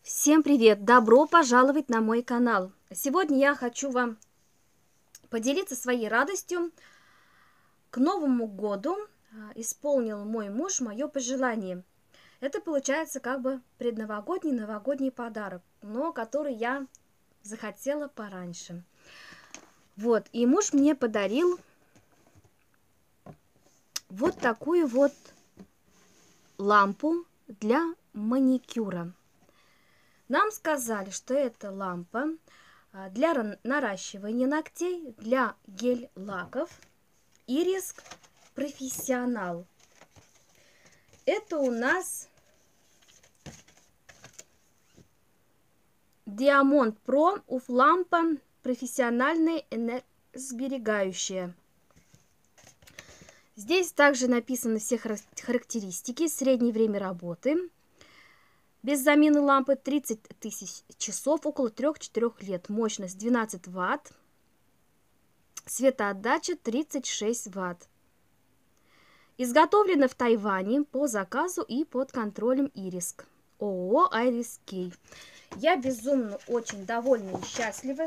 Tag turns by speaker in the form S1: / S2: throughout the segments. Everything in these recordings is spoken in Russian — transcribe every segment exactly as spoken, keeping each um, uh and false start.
S1: Всем привет! Добро пожаловать на мой канал! Сегодня я хочу вам поделиться своей радостью. К Новому году исполнил мой муж мое пожелание. Это получается как бы предновогодний новогодний подарок, но который я захотела пораньше. Вот, и муж мне подарил вот такую вот лампу для маникюра. Нам сказали, что это лампа для наращивания ногтей, для гель-лаков Iris Профессионал. Это у нас Diamond Pro уф лампа профессиональная энергосберегающая. Здесь также написаны все характеристики, среднее время работы. Без замены лампы тридцать тысяч часов, около трёх-четырёх лет. Мощность двенадцать ватт. Светоотдача тридцать шесть ватт. Изготовлена в Тайване по заказу и под контролем Iris. ООО Iris Key. Я безумно очень довольна и счастлива.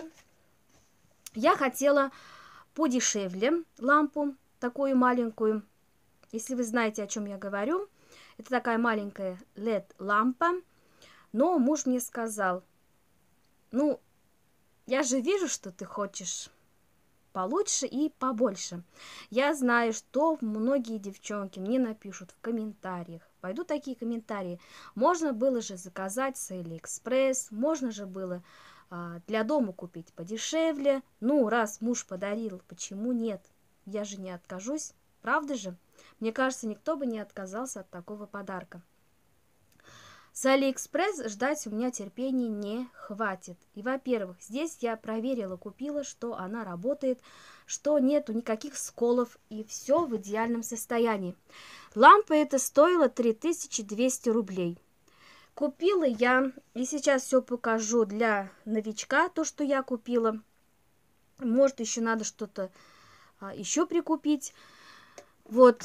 S1: Я хотела подешевле лампу, такую маленькую. Если вы знаете, о чем я говорю. Это такая маленькая лед-лампа. Но муж мне сказал: ну, я же вижу, что ты хочешь получше и побольше. Я знаю, что многие девчонки мне напишут в комментариях. Пойдут такие комментарии. Можно было же заказать с Алиэкспресс, можно же было а, для дома купить подешевле. Ну, раз муж подарил, почему нет? Я же не откажусь, правда же? Мне кажется, никто бы не отказался от такого подарка. С Алиэкспресс ждать у меня терпения не хватит. И, во-первых, здесь я проверила, купила, что она работает, что нету никаких сколов, и все в идеальном состоянии. Лампа эта стоила три тысячи двести рублей. Купила я, и сейчас все покажу для новичка, то, что я купила. Может, еще надо что-то а, еще прикупить. Вот.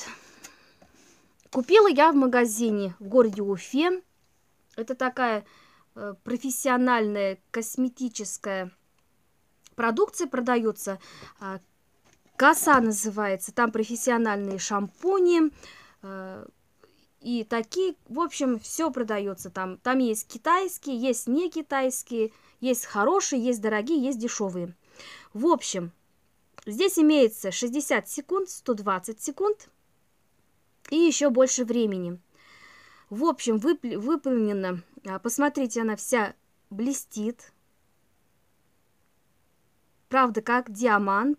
S1: Купила я в магазине в городе Уфе. Это такая э, профессиональная косметическая продукция продается. Э, Коса называется. Там профессиональные шампуни. Э, и такие, в общем, все продается там. Там есть китайские, есть не китайские, есть хорошие, есть дорогие, есть дешевые. В общем, здесь имеется шестьдесят секунд, сто двадцать секунд и еще больше времени. В общем, вып- выполнена, посмотрите, она вся блестит. Правда, как диамант.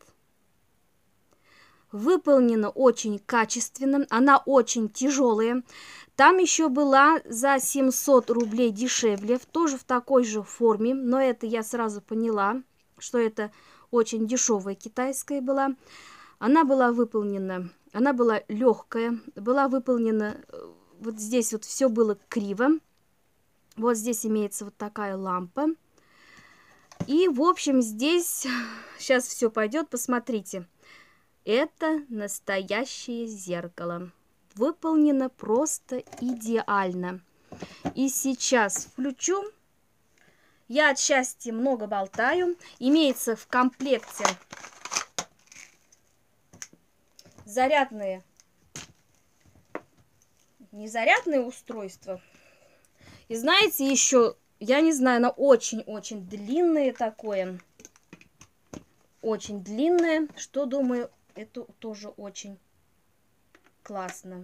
S1: Выполнена очень качественно, она очень тяжелая. Там еще была за семьсот рублей дешевле, тоже в такой же форме, но это я сразу поняла, что это очень дешевая китайская была. Она была выполнена, она была легкая, была выполнена, вот здесь вот все было криво. Вот здесь имеется вот такая лампа. И, в общем, здесь сейчас все пойдет, посмотрите. Это настоящее зеркало. Выполнено просто идеально. И сейчас включу. Я от счастья много болтаю. Имеется в комплекте зарядные, не зарядное устройство. И знаете, еще, я не знаю, оно очень-очень длинное такое. Очень длинное, что, думаю, это тоже очень классно.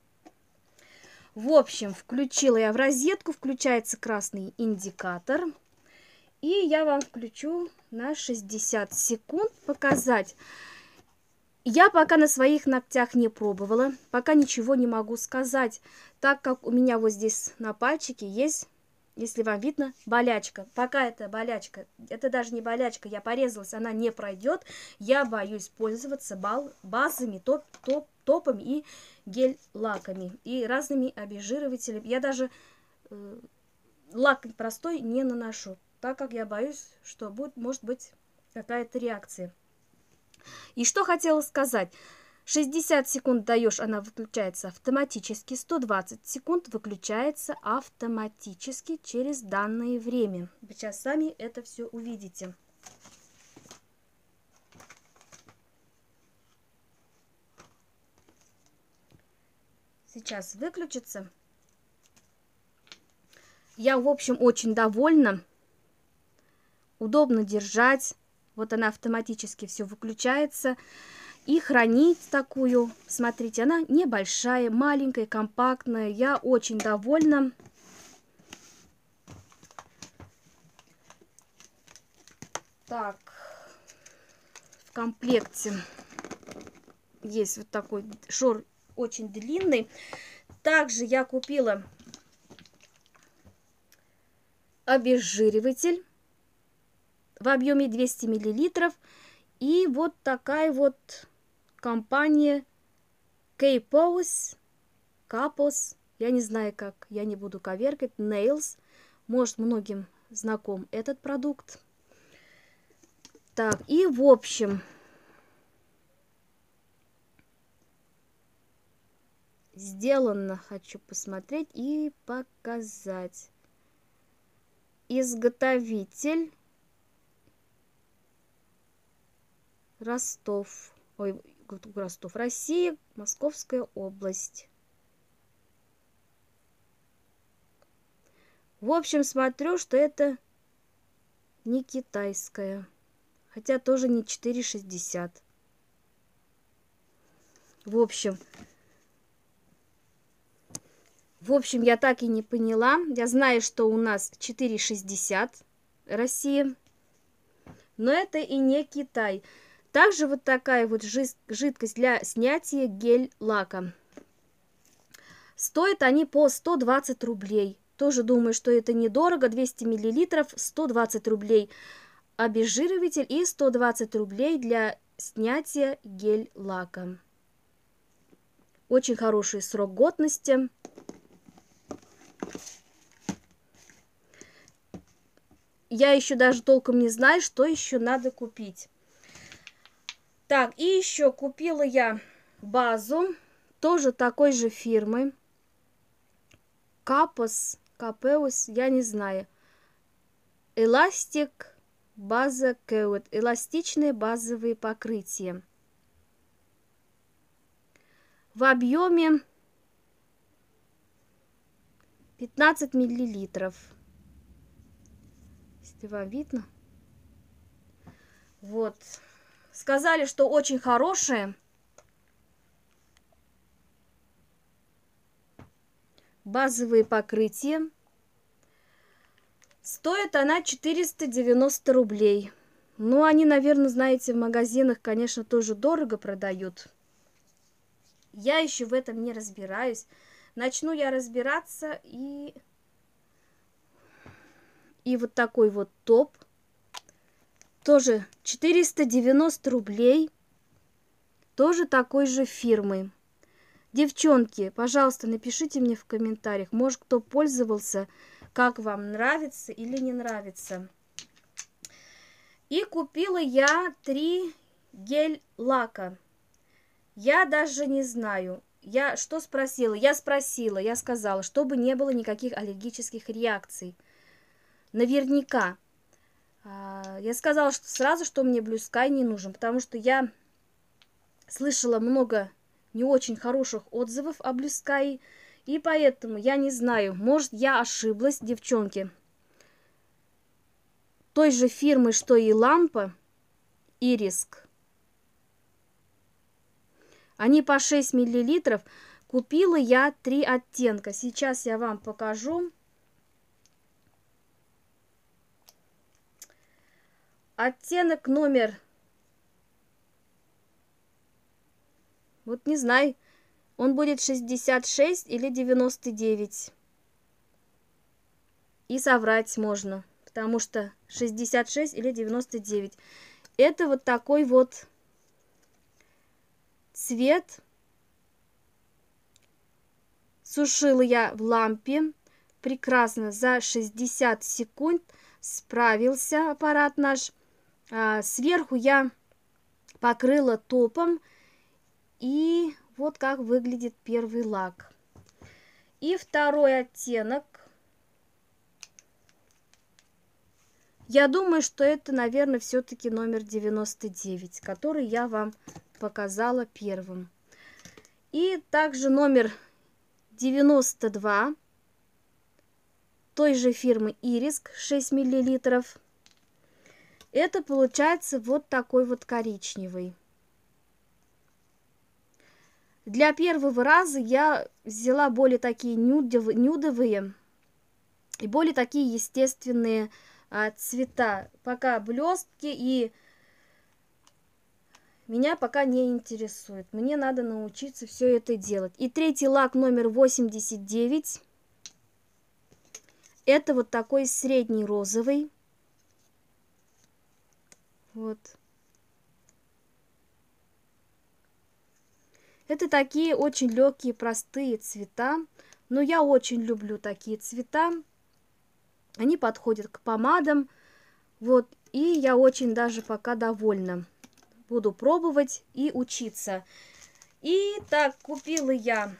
S1: В общем, включила я в розетку, включается красный индикатор. И я вам включу на шестьдесят секунд показать. Я пока на своих ногтях не пробовала, пока ничего не могу сказать, так как у меня вот здесь на пальчике есть, если вам видно, болячка. Пока эта болячка, это даже не болячка, я порезалась, она не пройдет, я боюсь пользоваться базами, топ, топ, топами и гель-лаками, и разными обезжиривателями. Я даже э, лак простой не наношу, так как я боюсь, что будет, может быть какая-то реакция. И что хотела сказать. шестьдесят секунд даешь, она выключается автоматически. сто двадцать секунд выключается автоматически через данное время. Вы сейчас сами это все увидите. Сейчас выключится. Я, в общем, очень довольна. Удобно держать. Вот она автоматически все выключается. И хранить такую, смотрите, она небольшая, маленькая, компактная. Я очень довольна. Так, в комплекте есть вот такой шор очень длинный. Также я купила обезжириватель в объеме двести миллилитров. И вот такая вот компания Капос, Капос, я не знаю как, я не буду коверкать, Nails. Может, многим знаком этот продукт. Так, и в общем, сделано, хочу посмотреть и показать. Изготовитель Ростов, ой, Ростов, Россия, Московская область. В общем, смотрю, что это не китайская, хотя тоже не четыре шестьдесят. В общем, в общем, я так и не поняла. Я знаю, что у нас четыре шестьдесят Россия, но это и не Китай. Также вот такая вот жидкость для снятия гель-лака. Стоят они по сто двадцать рублей. Тоже думаю, что это недорого. двести миллилитров, сто двадцать рублей обезжириватель и сто двадцать рублей для снятия гель-лака. Очень хороший срок годности. Я еще даже толком не знаю, что еще надо купить. Так, и еще купила я базу, тоже такой же фирмы. Капос, Капеус, я не знаю. Эластик база Кэуэт, эластичные базовые покрытия. В объеме пятнадцать миллилитров. Если вам видно. Вот. Сказали, что очень хорошая. Базовые покрытия. Стоит она четыреста девяносто рублей. Ну, они, наверное, знаете, в магазинах, конечно, тоже дорого продают. Я еще в этом не разбираюсь. Начну я разбираться и... И вот такой вот топ. Тоже четыреста девяносто рублей. Тоже такой же фирмы. Девчонки, пожалуйста, напишите мне в комментариях, может, кто пользовался, как вам нравится или не нравится. И купила я три гель-лака. Я даже не знаю. Я что спросила? Я спросила, я сказала, чтобы не было никаких аллергических реакций. Наверняка. Я сказала, что сразу, что мне Blue Sky не нужен, потому что я слышала много не очень хороших отзывов о Blue Sky, и поэтому я не знаю, может, я ошиблась, девчонки. Той же фирмы, что и лампа Ириск. Они по шесть миллилитров. Купила я три оттенка. Сейчас я вам покажу. Оттенок номер, вот не знаю, он будет шестьдесят шесть или девяносто девять. И соврать можно, потому что шестьдесят шесть или девяносто девять. Это вот такой вот цвет. Сушила я в лампе. Прекрасно, за шестьдесят секунд справился аппарат наш. Сверху я покрыла топом И вот как выглядит первый лак. И второй оттенок. Я думаю, что это, наверное, все-таки номер девяносто девять, который я вам показала первым. И также номер девяносто два той же фирмы Ириск, шесть миллилитров. Это получается вот такой вот коричневый. Для первого раза я взяла более такие нюдовые, нюдовые и более такие естественные а, цвета. Пока блестки и меня пока не интересует. Мне надо научиться все это делать. И третий лак номер восемьдесят девять. Это вот такой средний розовый. Вот. Это такие очень легкие, простые цвета. Но я очень люблю такие цвета. Они подходят к помадам. Вот. И я очень даже пока довольна. Буду пробовать и учиться. И так, купила я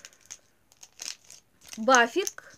S1: бафик.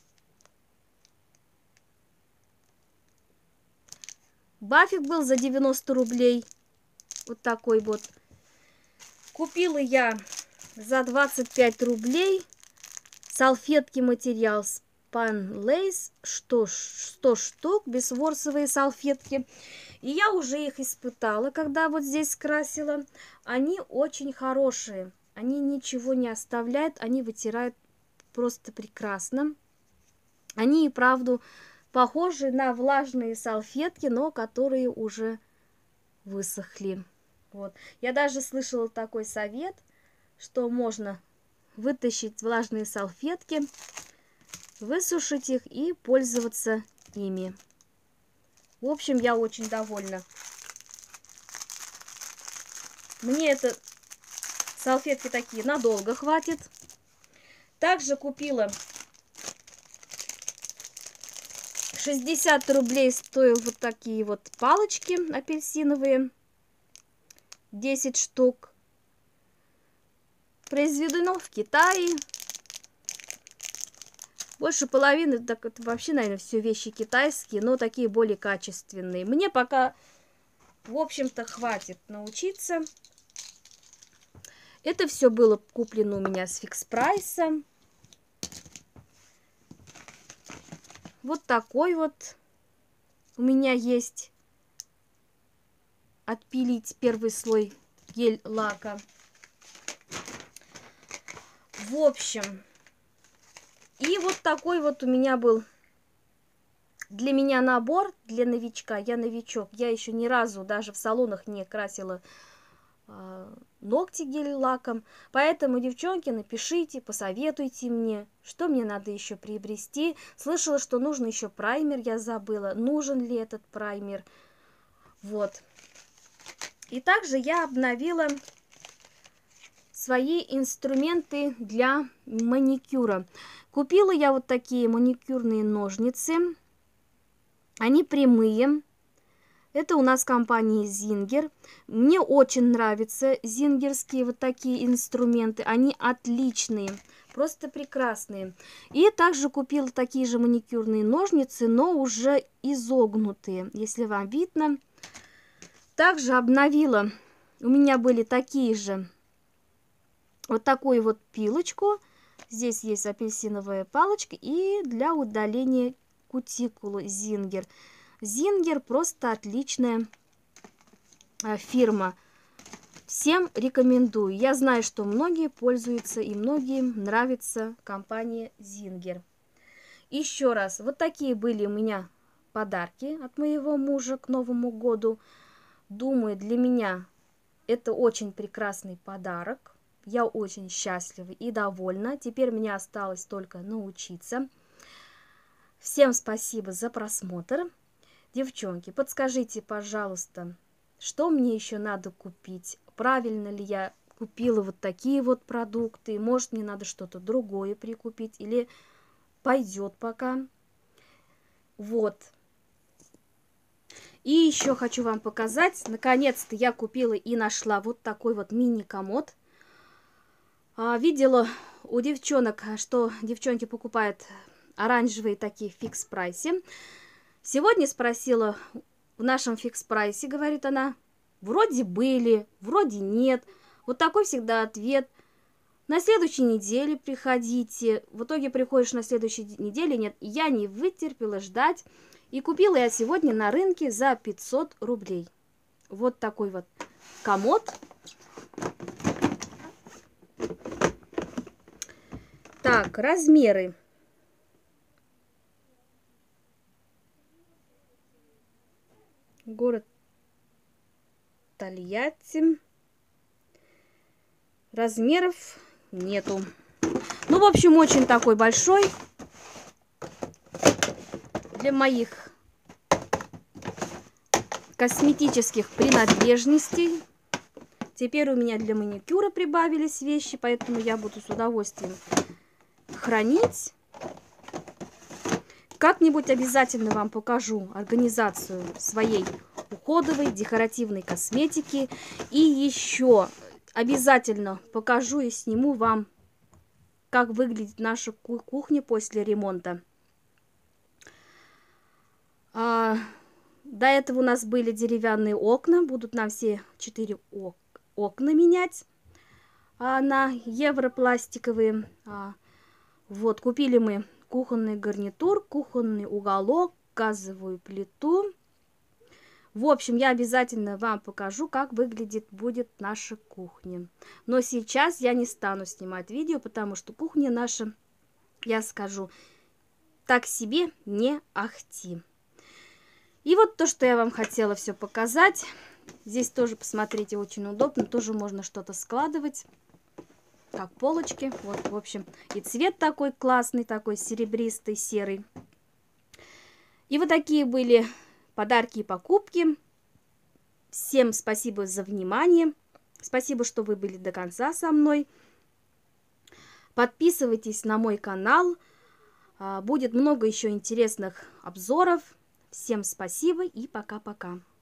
S1: Бафик был за девяносто рублей. Вот такой вот. Купила я за двадцать пять рублей салфетки материал Span Lace, что сто штук, бесворсовые салфетки. И я уже их испытала, когда вот здесь красила. Они очень хорошие. Они ничего не оставляют, они вытирают просто прекрасно. Они и правду похожи на влажные салфетки, но которые уже высохли. Вот. Я даже слышала такой совет, что можно вытащить влажные салфетки, высушить их и пользоваться ими. В общем, я очень довольна. Мне это салфетки такие надолго хватит. Также купила шестьдесят рублей стоят вот такие вот палочки апельсиновые. десять штук. Произведено в Китае. Больше половины, так это вообще, наверное, все вещи китайские, но такие более качественные. Мне пока, в общем-то, хватит научиться. Это все было куплено у меня с фикс прайса. Вот такой вот у меня есть. Отпилить первый слой гель-лака. В общем, и вот такой вот у меня был для меня набор для новичка. Я новичок, я еще ни разу даже в салонах не красила э, ногти гель-лаком. Поэтому, девчонки, напишите, посоветуйте мне, что мне надо еще приобрести. Слышала, что нужно еще праймер, я забыла. Нужен ли этот праймер? Вот. И также я обновила свои инструменты для маникюра. Купила я вот такие маникюрные ножницы. Они прямые. Это у нас компания Zinger. Мне очень нравятся зингерские вот такие инструменты. Они отличные, просто прекрасные. И также купила такие же маникюрные ножницы, но уже изогнутые, если вам видно. Также обновила, у меня были такие же, вот такую вот пилочку. Здесь есть апельсиновая палочка и для удаления кутикулы Zinger. Zinger просто отличная фирма. Всем рекомендую. Я знаю, что многие пользуются и многим нравится компания Zinger. Еще раз, вот такие были у меня подарки от моего мужа к Новому году. Думаю, для меня это очень прекрасный подарок. Я очень счастлива и довольна. Теперь мне осталось только научиться. Всем спасибо за просмотр. Девчонки, подскажите, пожалуйста, что мне еще надо купить? Правильно ли я купила вот такие вот продукты? Может, мне надо что-то другое прикупить? Или пойдет пока? Вот. И еще хочу вам показать, наконец-то я купила и нашла вот такой вот мини-комод. А, видела у девчонок, что девчонки покупают оранжевые такие в фикс-прайсе. Сегодня спросила в нашем фикс-прайсе, говорит она, вроде были, вроде нет. Вот такой всегда ответ. На следующей неделе приходите. В итоге приходишь на следующей неделе, нет. Я не вытерпела ждать. И купила я сегодня на рынке за пятьсот рублей. Вот такой вот комод. Так, размеры. Город Тольятти. Размеров нету. Ну, в общем, очень такой большой. Для моих косметических принадлежностей. Теперь у меня для маникюра прибавились вещи, поэтому я буду с удовольствием хранить. Как-нибудь обязательно вам покажу организацию своей уходовой декоративной косметики. И еще обязательно покажу и сниму вам, как выглядит наша кухня после ремонта. А, до этого у нас были деревянные окна. Будут нам все четыре ок окна менять а, на европластиковые. А, вот, купили мы кухонный гарнитур, кухонный уголок, газовую плиту. В общем, я обязательно вам покажу, как выглядит будет наша кухня. Но сейчас я не стану снимать видео, потому что кухня наша, я скажу, так себе не ахти. И вот то, что я вам хотела все показать. Здесь тоже, посмотрите, очень удобно. Тоже можно что-то складывать, как полочки. Вот, в общем, и цвет такой классный, такой серебристый, серый. И вот такие были подарки и покупки. Всем спасибо за внимание. Спасибо, что вы были до конца со мной. Подписывайтесь на мой канал. Будет много еще интересных обзоров. Всем спасибо и пока-пока.